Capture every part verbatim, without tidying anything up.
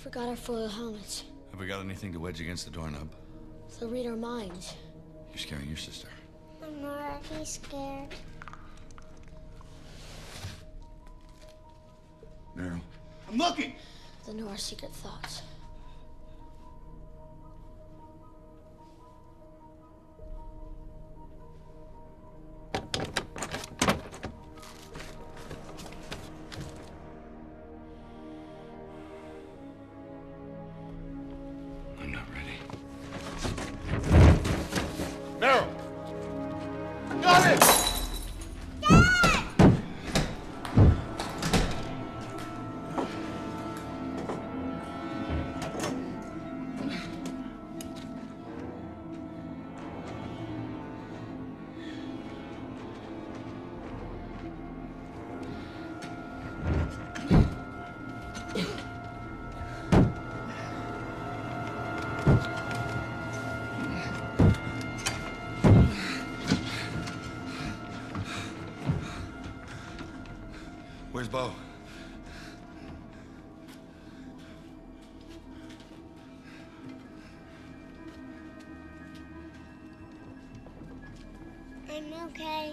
Forgot our foil helmets. Have we got anything to wedge against the doorknob? They'll read our minds. You're scaring your sister. I'm already scared. Meryl. I'm looking! They'll know our secret thoughts. I'm not ready. Meryl! Got it! Where's Bo? I'm okay.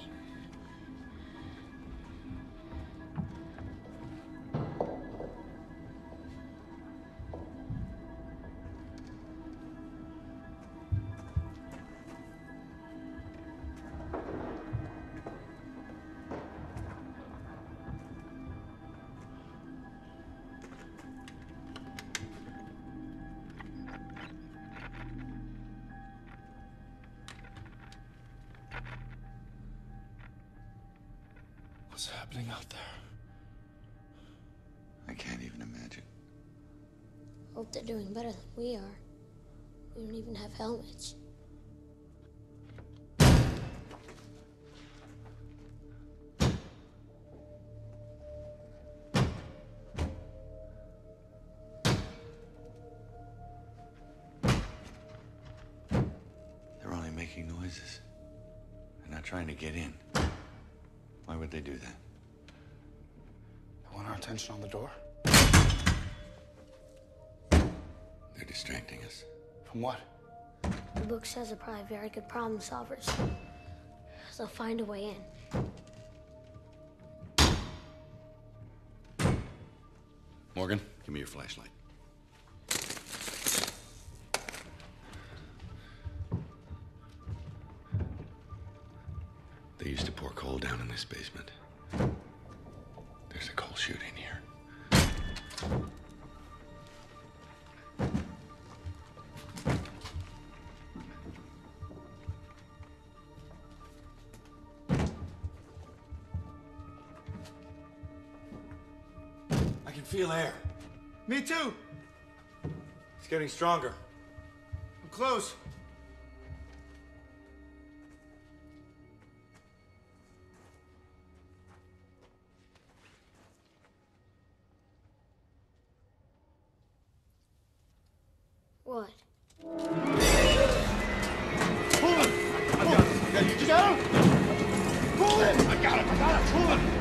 What's happening out there? I can't even imagine. Hope they're doing better than we are. We don't even have helmets. They're only making noises. They're not trying to get in. Why would they do that? They want our attention on the door? They're distracting us. From what? The book says they're probably very good problem solvers. They'll find a way in. Morgan, give me your flashlight. They used to pour coal down in this basement. There's a coal chute in here. I can feel air. Me too. It's getting stronger. I'm close. What? Pull it! I got it. I got it. You got him? Pull it! I got it. I got it. Pull it!